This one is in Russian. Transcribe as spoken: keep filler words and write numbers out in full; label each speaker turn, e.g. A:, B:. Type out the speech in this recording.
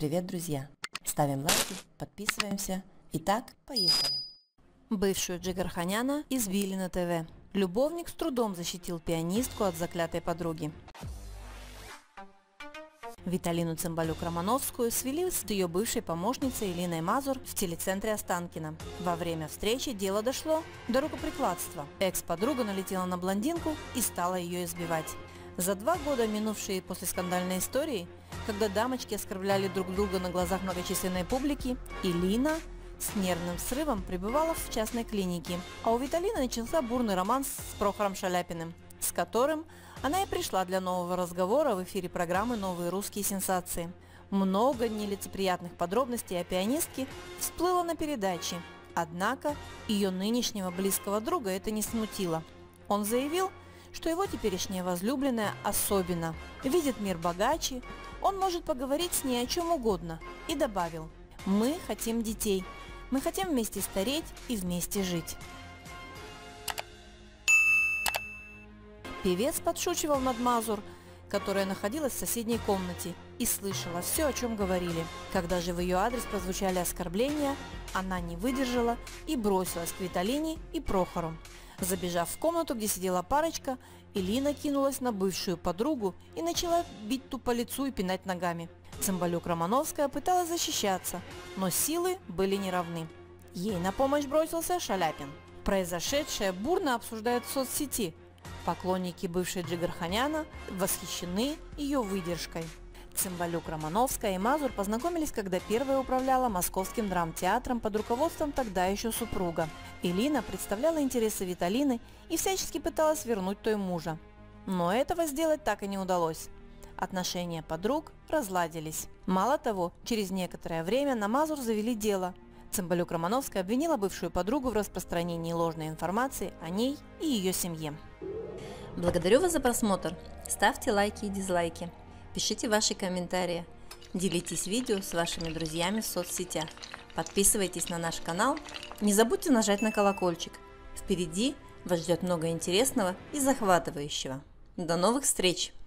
A: Привет, друзья! Ставим лайки, подписываемся. Итак, поехали! Бывшую Джигарханяна избили на ТВ. Любовник с трудом защитил пианистку от заклятой подруги. Виталину Цымбалюк-Романовскую свели с ее бывшей помощницей Элиной Мазур в телецентре Останкино. Во время встречи дело дошло до рукоприкладства. Экс-подруга налетела на блондинку и стала ее избивать. За два года, минувшие после скандальной истории, когда дамочки оскорбляли друг друга на глазах многочисленной публики, Элина с нервным срывом пребывала в частной клинике, а у Виталины начался бурный роман с Прохором Шаляпиным, с которым она и пришла для нового разговора в эфире программы «Новые русские сенсации». Много нелицеприятных подробностей о пианистке всплыло на передаче, однако ее нынешнего близкого друга это не смутило. Он заявил, что его теперешняя возлюбленная особенно видит мир богаче, он может поговорить с ней о чем угодно, и добавил: «Мы хотим детей, мы хотим вместе стареть и вместе жить». Певец подшучивал над Мазур, которая находилась в соседней комнате и слышала все, о чем говорили. Когда же в ее адрес прозвучали оскорбления, она не выдержала и бросилась к Виталине и Прохору. Забежав в комнату, где сидела парочка, Элина кинулась на бывшую подругу и начала бить ту по лицу и пинать ногами. Цымбалюк-Романовская пыталась защищаться, но силы были неравны. Ей на помощь бросился Шаляпин. Произошедшее бурно обсуждают в соцсети. Поклонники бывшей Джигарханяна восхищены ее выдержкой. Цымбалюк-Романовская и Мазур познакомились, когда первая управляла Московским драмтеатром под руководством тогда еще супруга. Элина представляла интересы Виталины и всячески пыталась вернуть той мужа. Но этого сделать так и не удалось. Отношения подруг разладились. Мало того, через некоторое время на Мазур завели дело. Цымбалюк-Романовская обвинила бывшую подругу в распространении ложной информации о ней и ее семье. Благодарю вас за просмотр. Ставьте лайки и дизлайки. Пишите ваши комментарии. Делитесь видео с вашими друзьями в соцсетях. Подписывайтесь на наш канал. Не забудьте нажать на колокольчик. Впереди вас ждет много интересного и захватывающего. До новых встреч!